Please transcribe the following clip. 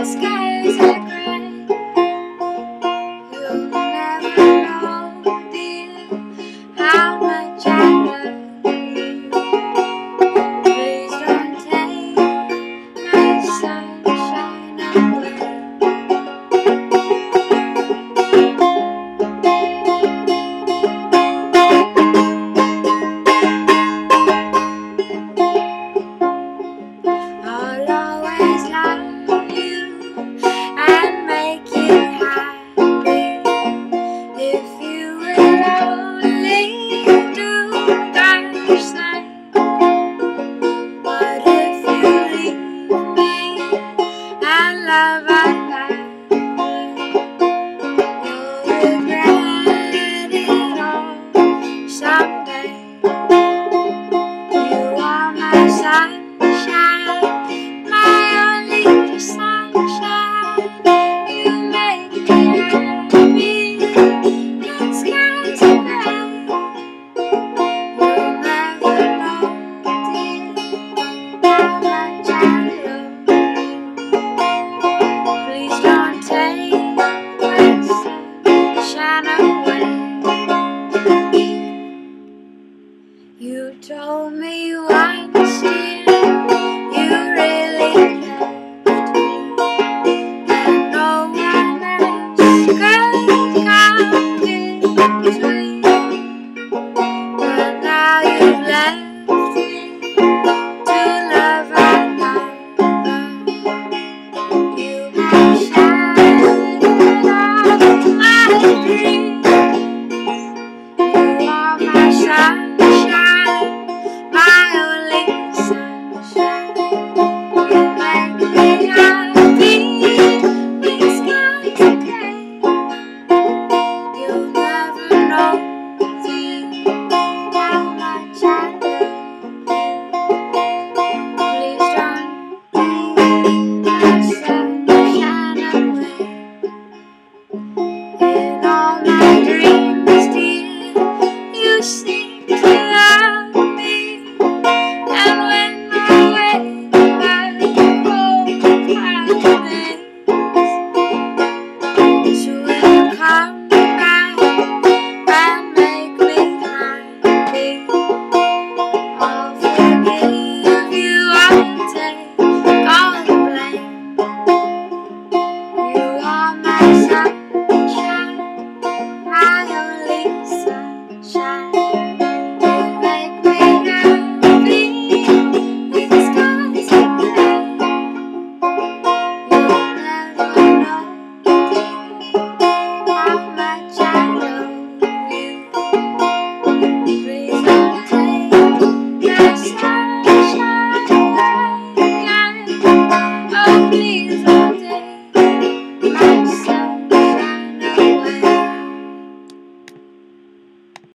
skies are gray. You'll never know, dear, how much I love you. Please don't take my sunshine away. I'll always love you and make you happy if you will only do the same. But if you leave me and love badly, you'll regret it all someday. You are my sunshine, my only sunshine. You make me happy when skies are gray. You'll never know, dear, how much I love you. Please don't take my sunshine away. You told me once, dear, you really loved me, and no one else could come between. But now you've left me to love another. You have shattered all my dreams. You are my sun.